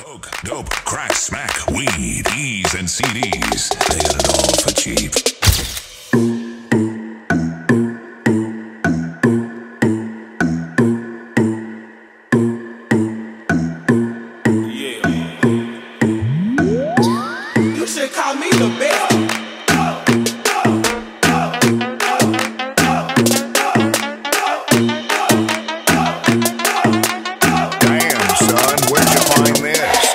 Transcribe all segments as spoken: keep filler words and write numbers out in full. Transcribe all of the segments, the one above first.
Coke, dope, crack, smack, weed, E's and C Ds. They got it all for cheap. You should call me the best. Damn, son, where'd you find this?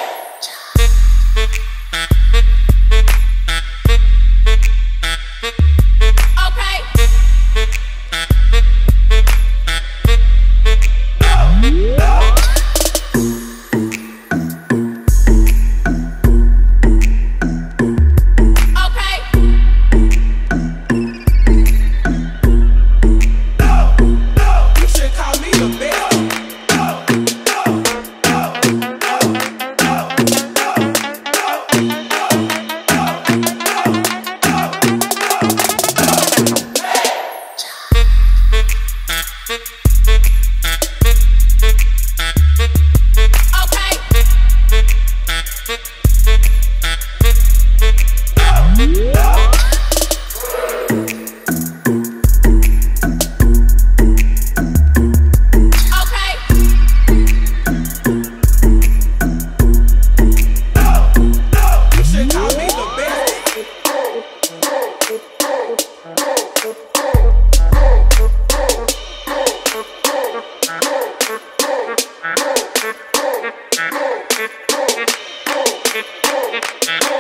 Thank you.